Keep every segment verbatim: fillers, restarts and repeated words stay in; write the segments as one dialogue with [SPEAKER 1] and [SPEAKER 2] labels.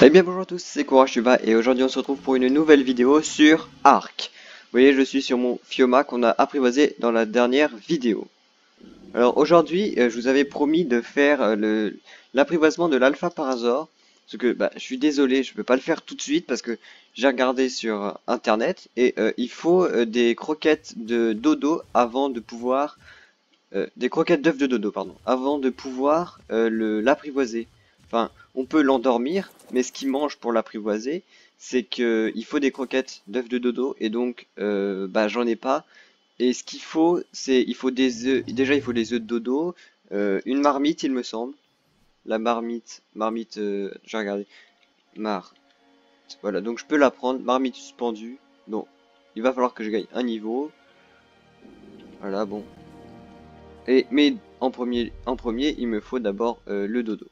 [SPEAKER 1] Eh bien bonjour à tous, c'est Kourashuba et aujourd'hui on se retrouve pour une nouvelle vidéo sur Ark. Vous voyez, je suis sur mon Fioma qu'on a apprivoisé dans la dernière vidéo. Alors aujourd'hui, euh, je vous avais promis de faire euh, le l'apprivoisement de l'Alpha Parasaur. Parce que bah, je suis désolé, je peux pas le faire tout de suite parce que j'ai regardé sur euh, internet et euh, il faut euh, des croquettes de dodo avant de pouvoir... euh, des croquettes d'œufs de dodo, pardon, avant de pouvoir euh, le l'apprivoiser. Enfin, on peut l'endormir, mais ce qu'il mange pour l'apprivoiser, c'est que il faut des croquettes d'œufs de dodo, et donc euh, bah j'en ai pas. Et ce qu'il faut, c'est il faut des œufs. Déjà, il faut des œufs de dodo, euh, une marmite, il me semble. La marmite, marmite, euh, j'ai regardé, mar. Voilà, donc je peux la prendre, marmite suspendue. Donc, il va falloir que je gagne un niveau. Voilà, bon. Et mais en premier, en premier, il me faut d'abord euh, le dodo.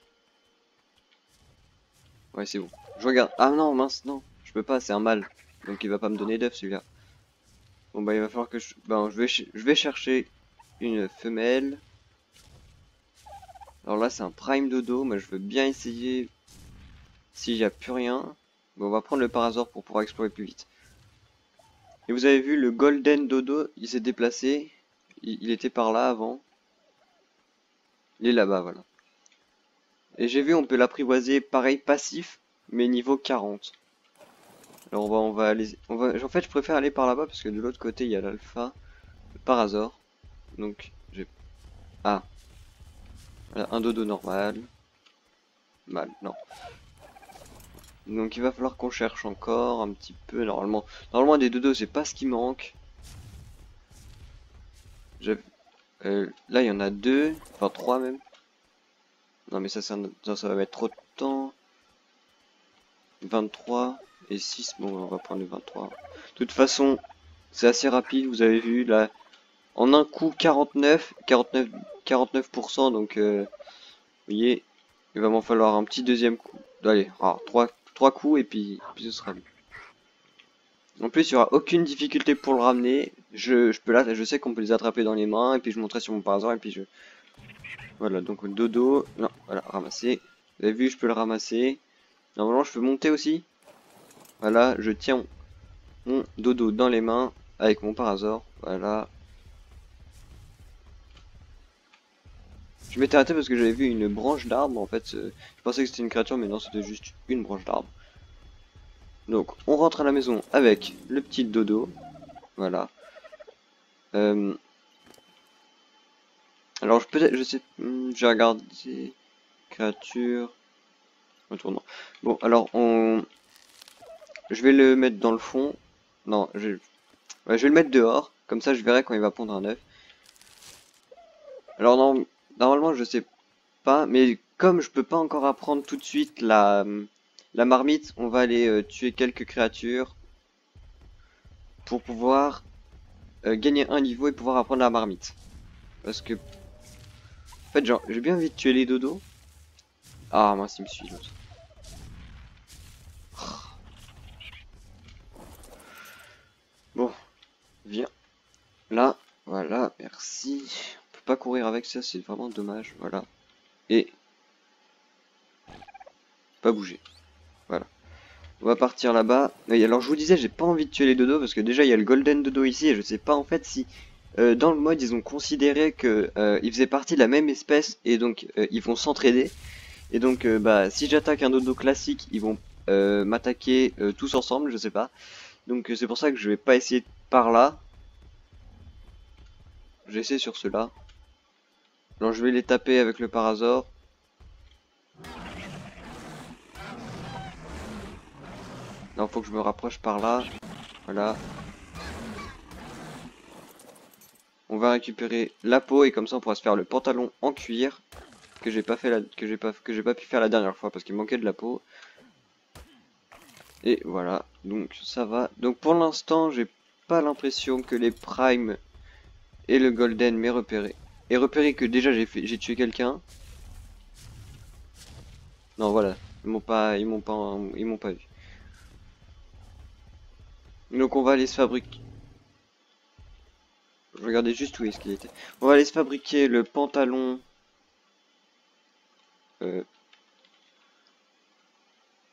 [SPEAKER 1] Ouais, c'est bon. Je regarde. Ah non, mince, non. Je peux pas, c'est un mâle. Donc il va pas me donner d'œuf celui-là. Bon bah il va falloir que je... Ben, je vais, ch- je vais chercher une femelle. Alors là c'est un prime dodo, mais je veux bien essayer s'il n'y a plus rien. Bon, on va prendre le parasaur pour pouvoir explorer plus vite. Et vous avez vu le golden dodo, il s'est déplacé. Il, il était par là avant. Il est là-bas, voilà. Et j'ai vu on peut l'apprivoiser pareil passif, mais niveau quarante. Alors on va, on va aller... On va, en fait je préfère aller par là-bas parce que de l'autre côté il y a l'alpha. Parasaur. Donc j'ai... Ah. Voilà, un dodo normal. Mal, non. Donc il va falloir qu'on cherche encore un petit peu. Normalement, normalement des dodos c'est pas ce qui manque. Euh, là il y en a deux, enfin trois même. Non mais ça, ça, ça, ça va mettre trop de temps. vingt-trois et six, bon on va prendre le vingt-trois. De toute façon, c'est assez rapide, vous avez vu là. En un coup quarante-neuf, quarante-neuf, quarante-neuf pour cent, donc euh, vous voyez, il va m'en falloir un petit deuxième coup. Allez, alors, trois, trois coups et puis, puis ce sera bon. En plus, il n'y aura aucune difficulté pour le ramener. Je, je peux là, je sais qu'on peut les attraper dans les mains et puis je monterai sur mon parasaur et puis je... Voilà, donc dodo, non, voilà, ramasser. Vous avez vu, je peux le ramasser. Normalement, je peux monter aussi. Voilà, je tiens mon dodo dans les mains avec mon parasaur. Voilà. Je m'étais arrêté parce que j'avais vu une branche d'arbre. En fait, euh, je pensais que c'était une créature, mais non, c'était juste une branche d'arbre. Donc, on rentre à la maison avec le petit dodo. Voilà. Euh, alors, peut-être, je sais, hmm, j'ai regardé créature. Retournant. Bon, alors, on, je vais le mettre dans le fond. Non, je, ouais, je vais le mettre dehors. Comme ça, je verrai quand il va pondre un œuf. Alors, non, normalement, je sais pas, mais comme je peux pas encore apprendre tout de suite la, la marmite, on va aller euh, tuer quelques créatures pour pouvoir euh, gagner un niveau et pouvoir apprendre la marmite. Parce que, en fait, genre, j'ai bien envie de tuer les dodos. Ah, mince, il me suit l'autre. Bon, viens. Là, voilà, merci. On peut pas courir avec ça, c'est vraiment dommage. Voilà. Et pas bouger. Voilà. On va partir là-bas. Alors je vous disais, j'ai pas envie de tuer les dodos parce que déjà il y a le golden dodo ici et je sais pas en fait si euh, dans le mode ils ont considéré que euh, ils faisaient partie de la même espèce et donc euh, ils vont s'entraider. Et donc euh, bah si j'attaque un dodo classique, ils vont euh, m'attaquer euh, tous ensemble, je sais pas. Donc euh, c'est pour ça que je vais pas essayer par là. Je vais essayer sur ceux-là. Alors je vais les taper avec le parasaur. Non, faut que je me rapproche par là. Voilà. On va récupérer la peau et comme ça on pourra se faire le pantalon en cuir que j'ai pas fait la... que j'ai pas que j'ai pas pu faire la dernière fois parce qu'il manquait de la peau. Et voilà, donc ça va. Donc pour l'instant, j'ai pas l'impression que les primes et le golden m'aient repéré. Et repéré que déjà j'ai fait j'ai tué quelqu'un. Non, voilà, ils m'ont pas ils m'ont pas ils m'ont pas vu. Donc on va aller se fabriquer. Je regardais juste où est-ce qu'il était. On va aller se fabriquer le pantalon. Euh...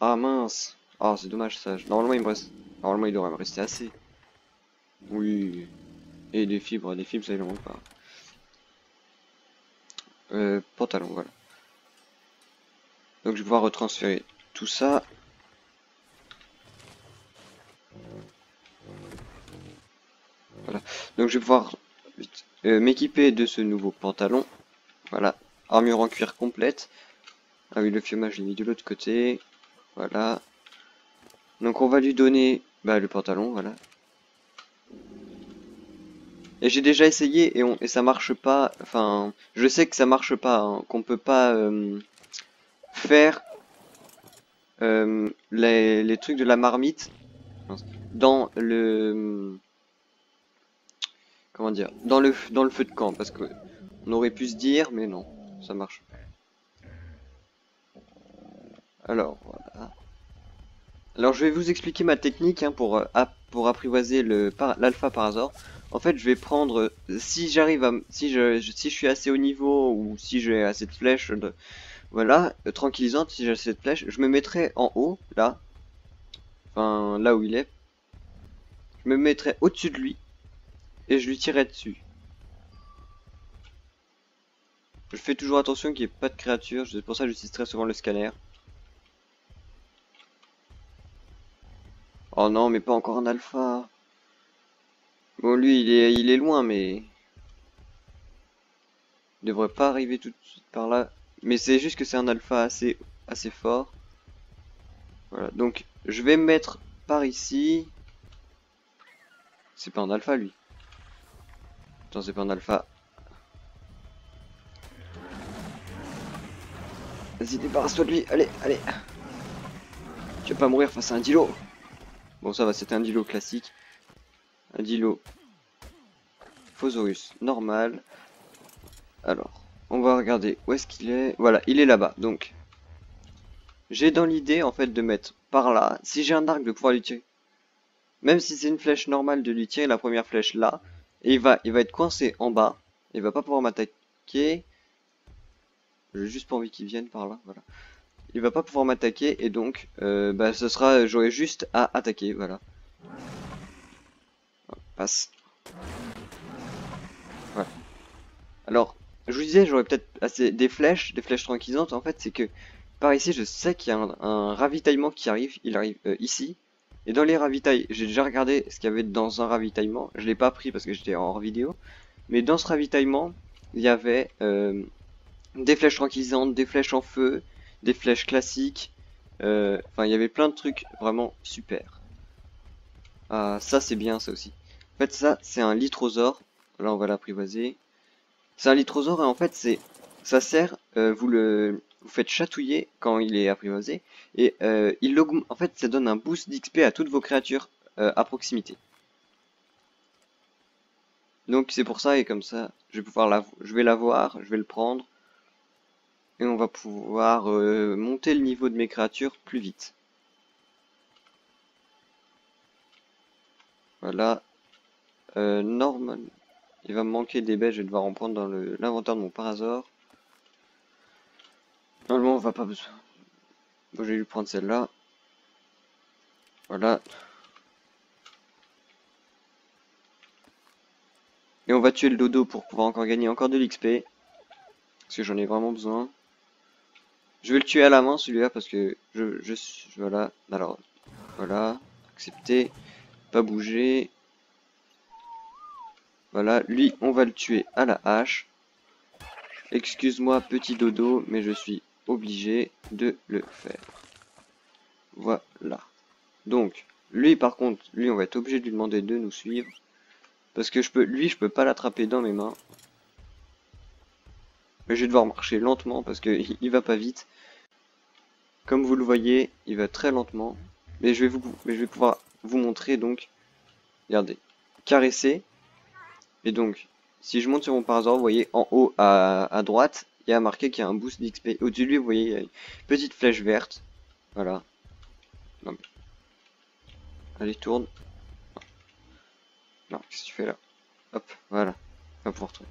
[SPEAKER 1] Ah mince. Ah c'est dommage ça. Normalement il me reste. Normalement il devrait me rester assez. Oui. Et des fibres, des fibres ça il en manque pas. Euh, pantalon, voilà. Donc je vais pouvoir retransférer tout ça. Voilà. Donc je vais pouvoir euh, m'équiper de ce nouveau pantalon. Voilà. Armure en cuir complète. Ah oui, le fiumage je l'ai mis de l'autre côté. Voilà. Donc on va lui donner bah, le pantalon, voilà. Et j'ai déjà essayé et, on, et ça marche pas. Enfin, je sais que ça marche pas, hein, qu'on peut pas euh, faire euh, les, les trucs de la marmite dans le comment dire, dans le dans le feu de camp, parce que on aurait pu se dire, mais non, ça marche. Alors voilà. Alors je vais vous expliquer ma technique hein, pour, euh, pour apprivoiser le l'alpha par hasard. En fait, je vais prendre, euh, si j'arrive à, si je, si je suis assez haut niveau ou si j'ai assez de flèches, de, voilà, euh, tranquillisante, si j'ai assez de flèches, je me mettrai en haut, là, enfin là où il est, je me mettrai au-dessus de lui et je lui tirerai dessus. Je fais toujours attention qu'il n'y ait pas de créatures, c'est pour ça que j'utilise très souvent le scanner. Oh non, mais pas encore un alpha. Bon, lui, il est, il est loin, mais il devrait pas arriver tout de suite par là. Mais c'est juste que c'est un alpha assez, assez fort. Voilà, donc je vais me mettre par ici. C'est pas un alpha, lui. Attends, c'est pas un alpha. Vas-y, débarrasse-toi de lui. Allez, allez. Tu vas pas mourir face à un dilo. Bon, ça va, c'était un dilo classique. Un dilo Phosaurus normal. Alors, on va regarder où est-ce qu'il est. Voilà, il est là-bas. Donc, j'ai dans l'idée, en fait, de mettre par là. Si j'ai un arc, de pouvoir lui tirer. Même si c'est une flèche normale, de lui tirer la première flèche là. Et il va, il va être coincé en bas. Il va pas pouvoir m'attaquer. J'ai juste pas envie qu'il vienne par là. Voilà. Il va pas pouvoir m'attaquer. Et donc, euh, bah, ce sera, j'aurai juste à attaquer. Voilà. Passe. Voilà. Alors, je vous disais, j'aurais peut-être assez des flèches, des flèches tranquillisantes. En fait, c'est que par ici, je sais qu'il y a un, un ravitaillement qui arrive. Il arrive euh, ici. Et dans les ravitailles, j'ai déjà regardé ce qu'il y avait dans un ravitaillement. Je l'ai pas pris parce que j'étais hors vidéo. Mais dans ce ravitaillement, il y avait euh, des flèches tranquillisantes, des flèches en feu, des flèches classiques. Euh, Enfin, il y avait plein de trucs vraiment super. Ah, ça c'est bien ça aussi. En fait, ça c'est un litrosaure. Là, on va l'apprivoiser. C'est un litrosaure et en fait, c'est ça sert. Euh, vous le vous faites chatouiller quand il est apprivoisé et euh, il augmente. En fait, ça donne un boost d'X P à toutes vos créatures euh, à proximité. Donc c'est pour ça et comme ça, je vais pouvoir la, je vais l'avoir, je vais le prendre et on va pouvoir euh, monter le niveau de mes créatures plus vite. Voilà. Euh, Norman, il va me manquer des bêtes, je vais devoir en prendre dans l'inventaire de mon parasaure. Normalement, on va pas besoin. Bon, je vais lui prendre celle-là. Voilà. Et on va tuer le dodo pour pouvoir encore gagner encore de l'X P. Parce que j'en ai vraiment besoin. Je vais le tuer à la main celui-là parce que je, je suis... Voilà. Alors, voilà. Accepter. Pas bouger. Voilà. Lui, on va le tuer à la hache. Excuse-moi petit dodo, mais je suis obligé de le faire. Voilà. Donc, lui par contre, lui on va être obligé de lui demander de nous suivre. Parce que je peux, lui je peux pas l'attraper dans mes mains. Mais je vais devoir marcher lentement parce que il va pas vite. Comme vous le voyez, il va très lentement. Mais je vais vous, mais je vais pouvoir vous montrer donc. Regardez, caresser. Et donc, si je monte sur mon parasol, vous voyez en haut à, à droite, il y a marqué qu'il y a un boost d'X P. Au-dessus de lui, vous voyez, il y a une petite flèche verte. Voilà. Non, mais... Allez, tourne. Non, qu'est-ce que tu fais là? Hop, voilà. On va pouvoir trouver.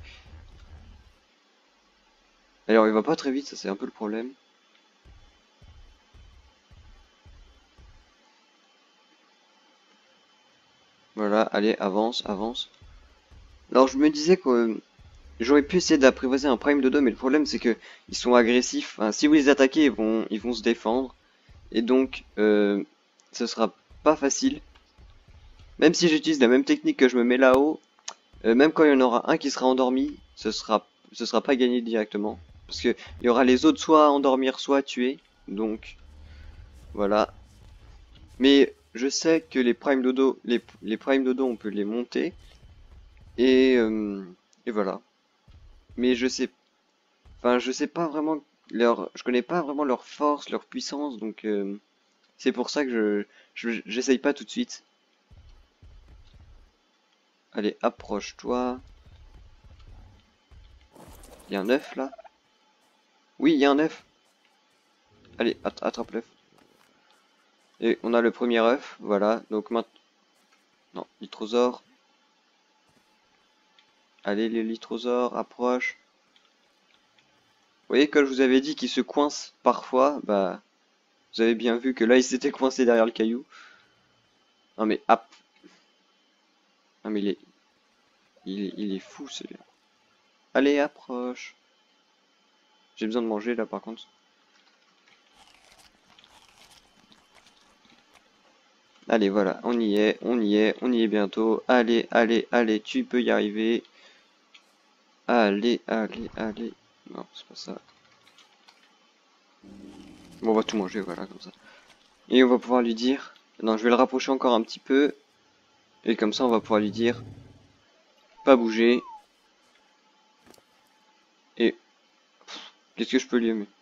[SPEAKER 1] Alors, il va pas très vite, ça c'est un peu le problème. Voilà, allez, avance, avance. Alors je me disais que euh, j'aurais pu essayer d'apprivoiser un prime dodo, mais le problème c'est que ils sont agressifs. Enfin, si vous les attaquez, ils vont, ils vont se défendre. Et donc, euh, ce sera pas facile. Même si j'utilise la même technique que je me mets là-haut, euh, même quand il y en aura un qui sera endormi, ce sera, ce sera pas gagné directement. Parce que il y aura les autres soit à endormir, soit à tuer. Donc, voilà. Mais je sais que les prime dodo, les, les prime dodo, on peut les monter. Et, euh, et voilà. Mais je sais, enfin, je sais pas vraiment leur, je connais pas vraiment leur force, leur puissance, donc euh, c'est pour ça que je, je, j'essaye pas tout de suite. Allez, approche-toi. Il y a un œuf là? Oui, il y a un œuf. Allez, att- attrape l'œuf. Et on a le premier œuf, voilà. Donc maintenant, non, litrosaure. Allez, les litrosaures, approche. Vous voyez, comme je vous avais dit qu'il se coince parfois, bah, vous avez bien vu que là, il s'était coincé derrière le caillou. Non mais, hop. Non mais il est, il est, il est fou celui-là. Allez, approche. J'ai besoin de manger là par contre. Allez, voilà, on y est, on y est, on y est bientôt. Allez, allez, allez, tu peux y arriver. Allez, allez, allez. Non, c'est pas ça. Bon, on va tout manger, voilà, comme ça. Et on va pouvoir lui dire... Non, je vais le rapprocher encore un petit peu. Et comme ça, on va pouvoir lui dire... Pas bouger. Et... Qu'est-ce que je peux lui aimer?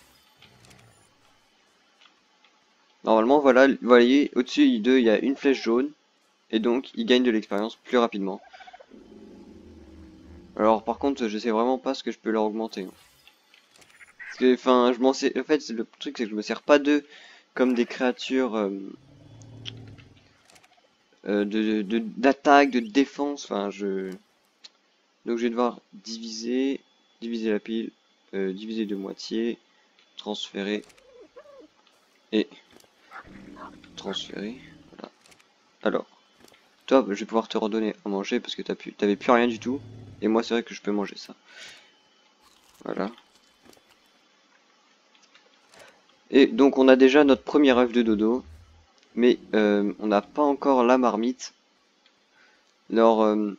[SPEAKER 1] Normalement, voilà, vous voyez, au-dessus d'eux, il y a une flèche jaune. Et donc, il gagne de l'expérience plus rapidement. Alors, par contre, je sais vraiment pas ce que je peux leur augmenter. Parce que, enfin, je m'en sais... En fait, le truc, c'est que je me sers pas d'eux comme des créatures... Euh... Euh, de, de, d'attaque, de défense, enfin je... Donc je vais devoir diviser, diviser la pile, euh, diviser de moitié, transférer, et transférer, voilà. Alors, toi, je vais pouvoir te redonner à manger parce que t'as pu, t'avais plus rien du tout, et moi c'est vrai que je peux manger ça. Voilà. Et donc on a déjà notre premier œuf de dodo, mais euh, on n'a pas encore la marmite. Alors... Euh,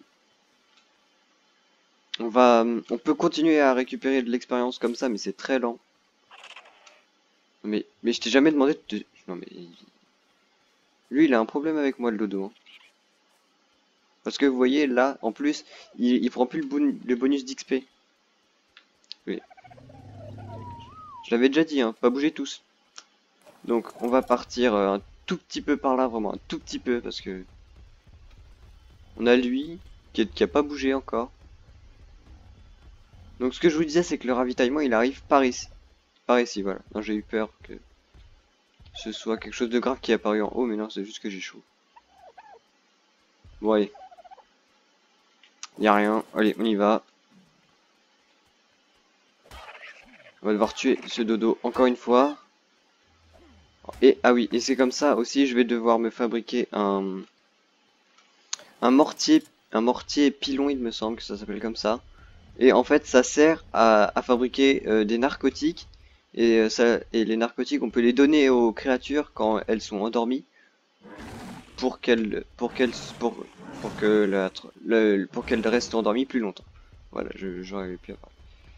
[SPEAKER 1] On va, on peut continuer à récupérer de l'expérience comme ça, mais c'est très lent. Mais, mais je t'ai jamais demandé de te... Non mais... Lui, il a un problème avec moi, le dodo. Hein. Parce que vous voyez, là, en plus, il, il prend plus le, bon, le bonus d'X P. Oui. Je l'avais déjà dit, hein, pas bouger tous. Donc, on va partir euh, un tout petit peu par là, vraiment, un tout petit peu, parce que... On a lui, qui, est, qui a pas bougé encore. Donc, ce que je vous disais, c'est que le ravitaillement, il arrive par ici. Par ici, voilà. Non, j'ai eu peur que... ce soit quelque chose de grave qui est apparu en haut, mais non, c'est juste que j'ai chaud. Bon, allez. Y a rien. Allez, on y va. On va devoir tuer ce dodo encore une fois. Et, ah oui, et c'est comme ça aussi, je vais devoir me fabriquer un... Un mortier... Un mortier pilon, il me semble que ça s'appelle comme ça. Et en fait, ça sert à, à fabriquer euh, des narcotiques. Et, euh, ça, et les narcotiques, on peut les donner aux créatures quand elles sont endormies. Pour qu'elles... Pour qu'elles... Pour, pour que la, le, pour qu'elles restent endormies plus longtemps. Voilà, je j'aurais pu avoir.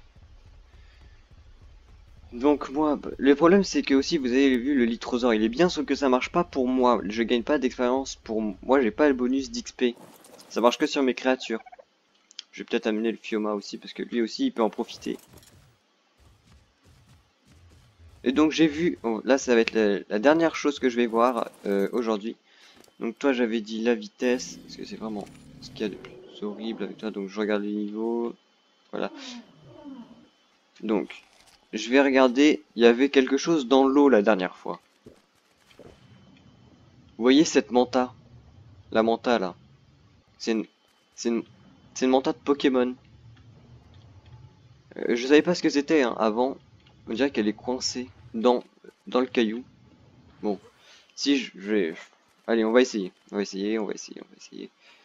[SPEAKER 1] Donc moi, le problème c'est que aussi vous avez vu le litrosaure, il est bien sauf que ça marche pas pour moi. Je gagne pas d'expérience pour moi, j'ai pas le bonus d'X P. Ça marche que sur mes créatures. Je vais peut-être amener le Fioma aussi parce que lui aussi il peut en profiter. Et donc j'ai vu, oh, là ça va être la, la dernière chose que je vais voir euh, aujourd'hui. Donc toi j'avais dit la vitesse, parce que c'est vraiment ce qu'il y a de plus horrible avec toi. Donc je regarde les niveaux, voilà. Donc je vais regarder, il y avait quelque chose dans l'eau la dernière fois. Vous voyez cette manta? La manta là. C'est une, c'est une, c'est une manta de Pokémon. Euh, je savais pas ce que c'était hein, avant. On dirait qu'elle est coincée dans, dans le caillou. Bon, si je, je vais... Allez, on va essayer. On va essayer, on va essayer, on va essayer.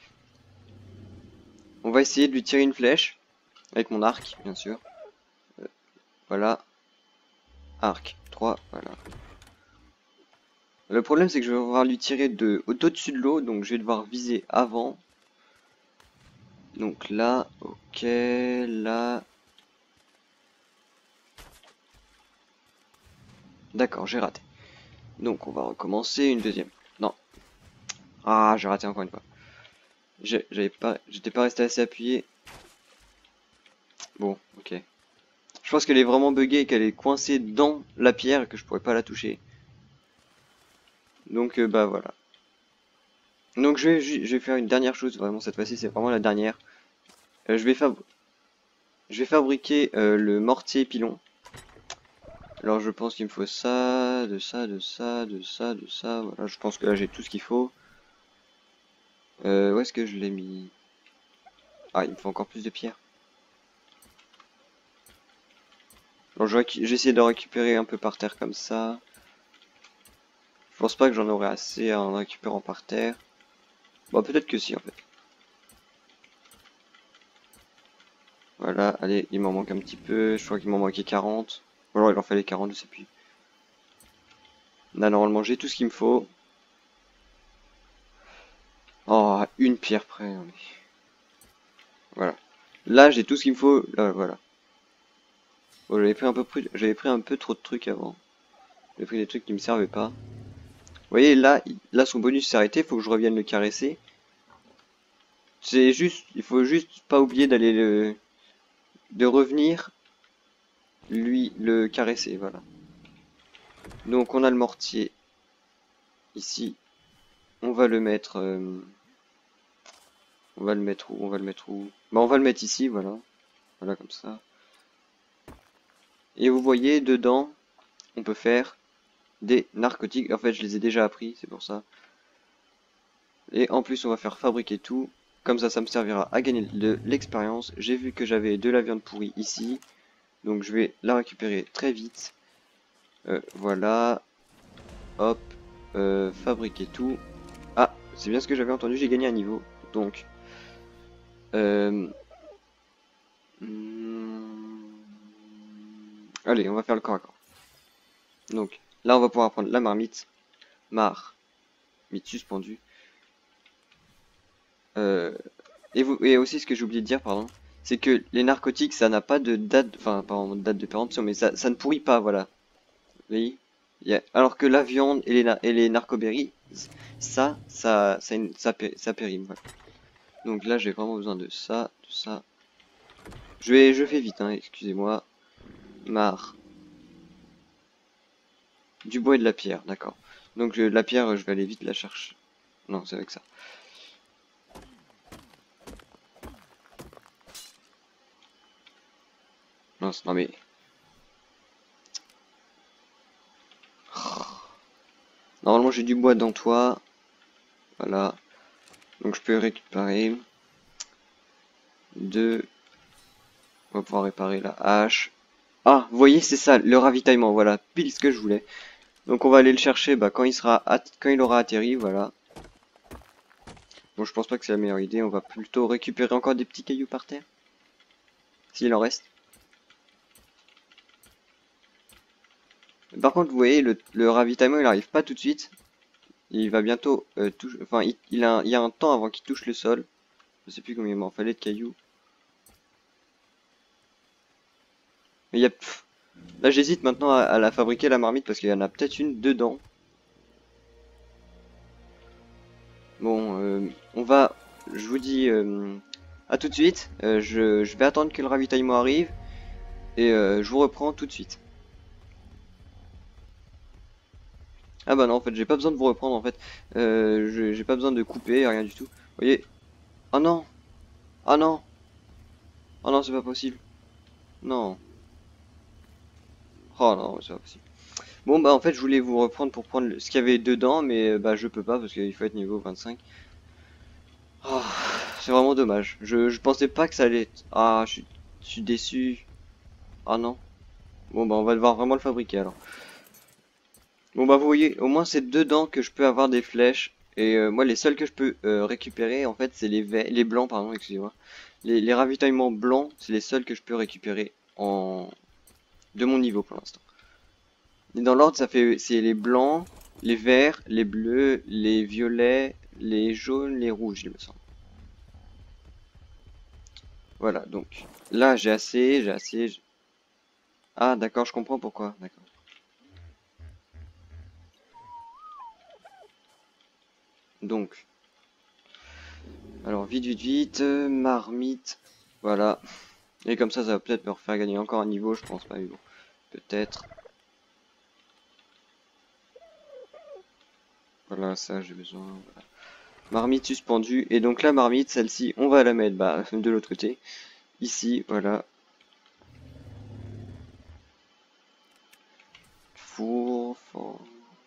[SPEAKER 1] On va essayer de lui tirer une flèche. Avec mon arc, bien sûr. Euh, voilà. Arc. trois, voilà. Le problème, c'est que je vais devoir lui tirer de au-dessus de l'eau. Donc, je vais devoir viser avant. Donc là, ok, là. D'accord, j'ai raté. Donc, on va recommencer une deuxième. Non. Ah, j'ai raté encore une fois. J'avais pas, j'étais pas resté assez appuyé. Bon, ok. Je pense qu'elle est vraiment buggée et qu'elle est coincée dans la pierre et que je pourrais pas la toucher. Donc euh, bah voilà. Donc je vais, je vais faire une dernière chose, vraiment cette fois-ci c'est vraiment la dernière. Euh, je, vais fab... je vais fabriquer euh, le mortier pilon. Alors je pense qu'il me faut ça, de ça, de ça, de ça, de ça. Voilà, je pense que là j'ai tout ce qu'il faut. Euh, où est-ce que je l'ai mis? Ah, il me faut encore plus de pierres. Alors je vais essayer de récupérer un peu par terre comme ça. Je pense pas que j'en aurai assez en récupérant par terre. Bon, peut-être que si en fait. Voilà, allez, il m'en manque un petit peu. Je crois qu'il m'en manquait quarante. Ou alors il en fallait quarante, je sais plus. Là, normalement, j'ai tout ce qu'il me faut. Oh, une pierre près. Non, mais... Voilà. Là, j'ai tout ce qu'il me faut. Là, voilà. Bon, j'avais pris un peu plus... j'avais pris un peu trop de trucs avant. J'ai pris des trucs qui me servaient pas. Vous voyez, là, là, son bonus s'est arrêté. Faut que je revienne le caresser. C'est juste, il faut juste pas oublier d'aller le, de revenir, lui, le caresser. Voilà. Donc, on a le mortier ici. On va le mettre. Euh... On va le mettre où? On va le mettre où? Bah, on va le mettre ici, voilà. Voilà, comme ça. Et vous voyez, dedans, on peut faire des narcotiques. En fait, je les ai déjà appris, c'est pour ça. Et en plus, on va faire fabriquer tout. Comme ça, ça me servira à gagner de l'expérience. J'ai vu que j'avais de la viande pourrie ici. Donc, je vais la récupérer très vite. Euh, voilà. Hop. Euh, fabriquer tout. Ah, c'est bien ce que j'avais entendu. J'ai gagné un niveau. Donc. Euh... Hmm... Allez, on va faire le corps à corps. Donc, là, on va pouvoir prendre la marmite. Marmite suspendue. Euh, et, vous, et aussi, ce que j'ai oublié de dire, pardon, c'est que les narcotiques, ça n'a pas de date, enfin, pardon, date de péremption, mais ça, ça ne pourrit pas, voilà. Vous voyez? Il y a- alors que la viande et les, na- et les narcoberries, ça, ça, ça, ça, pé- ça périme, voilà. Donc là, j'ai vraiment besoin de ça, de ça. Je vais, je fais vite, hein, excusez-moi. Marre. Du bois et de la pierre, d'accord. Donc euh, la pierre, je vais aller vite la chercher. Non, c'est avec ça. Non, non mais... Normalement, j'ai du bois dans toi. Voilà. Donc je peux récupérer. Deux. On va pouvoir réparer la hache. Ah, vous voyez, c'est ça, le ravitaillement. Voilà, pile ce que je voulais. Donc on va aller le chercher bah, quand il sera quand il aura atterri, voilà. Bon, je pense pas que c'est la meilleure idée. On va plutôt récupérer encore des petits cailloux par terre. S'il en reste. Par contre, vous voyez, le, le ravitaillement, il arrive pas tout de suite. Il va bientôt euh, toucher... Enfin, il, il, a un, il y a un temps avant qu'il touche le sol. Je sais plus combien il m'en fallait de cailloux. Mais il y a... Pff, là, j'hésite maintenant à, à la fabriquer, la marmite, parce qu'il y en a peut-être une dedans. Bon, euh, on va... Je vous dis euh, à tout de suite. Euh, je, je vais attendre que le ravitaillement arrive. Et euh, je vous reprends tout de suite. Ah bah non, en fait, j'ai pas besoin de vous reprendre, en fait. Euh, j'ai pas besoin de couper, rien du tout. Vous voyez? Oh non! Oh non! Oh non, c'est pas possible. Non. Oh non, c'est pas possible. Bon bah en fait je voulais vous reprendre pour prendre le- ce qu'il y avait dedans, mais bah je peux pas parce qu'il faut être niveau vingt-cinq. Oh, c'est vraiment dommage. Je, je pensais pas que ça allait être... Ah, je suis, je suis déçu. Ah non. Bon bah on va devoir vraiment le fabriquer alors. Bon bah vous voyez, au moins c'est dedans que je peux avoir des flèches Et euh, moi, les seuls que je peux euh, récupérer, en fait, c'est les ve- les blancs, pardon, excusez-moi. Les, les ravitaillements blancs, c'est les seuls que je peux récupérer en de mon niveau pour l'instant. Et dans l'ordre, ça fait c'est les blancs, les verts, les bleus, les violets, les jaunes, les rouges, il me semble. Voilà, donc là j'ai assez, j'ai assez. j'- Ah d'accord, je comprends pourquoi. D'accord. Donc, alors vite, vite, vite, euh, marmite, voilà. Et comme ça, ça va peut-être me refaire gagner encore un niveau, je pense pas, mais bon, peut-être. Voilà, ça j'ai besoin. Voilà. Marmite suspendue. Et donc la marmite, celle-ci, on va la mettre bah, de l'autre côté. Ici, voilà. Four, four.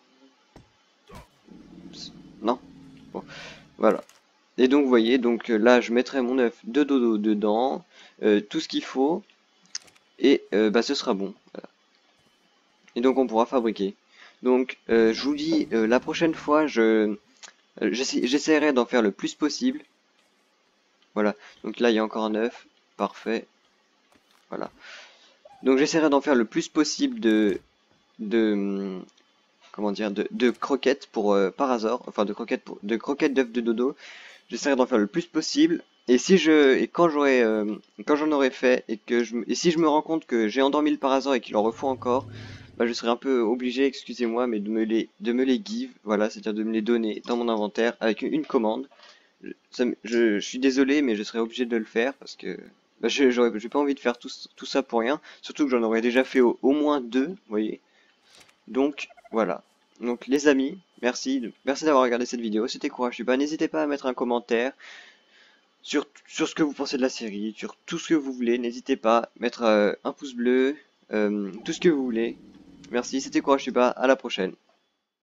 [SPEAKER 1] Non? Bon, voilà. Et donc, vous voyez, donc euh, là, je mettrai mon œuf de dodo dedans, euh, tout ce qu'il faut, et euh, bah, ce sera bon. Voilà. Et donc, on pourra fabriquer. Donc, euh, je vous dis, euh, la prochaine fois, je euh, j'essa- j'essaierai d'en faire le plus possible. Voilà. Donc là, il y a encore un œuf. Parfait. Voilà. Donc, j'essaierai d'en faire le plus possible de de hum, comment dire de, de croquettes pour euh, par hasard, enfin de croquettes pour de croquettes d'œufs de dodo. J'essaierai d'en faire le plus possible. Et si je et quand j'aurai euh, quand j'en aurai fait et que je me- et si je me rends compte que j'ai endormi le parasol et qu'il en refaut encore, bah je serai un peu obligé, excusez-moi, mais de me les de me les give, voilà, c'est-à-dire de me les donner dans mon inventaire avec une commande. Je, ça me- je, je suis désolé, mais je serai obligé de le faire parce que bah, je j'aurais j'ai pas envie de faire tout, tout ça pour rien. Surtout que j'en aurais déjà fait au, au moins deux, vous voyez. Donc voilà. Donc les amis, merci, merci d'avoir regardé cette vidéo. C'était Courage Pas. N'hésitez pas à mettre un commentaire sur, sur ce que vous pensez de la série, sur tout ce que vous voulez. N'hésitez pas, mettre euh, un pouce bleu, euh, tout ce que vous voulez. Merci, c'était Courage Pas, à la prochaine.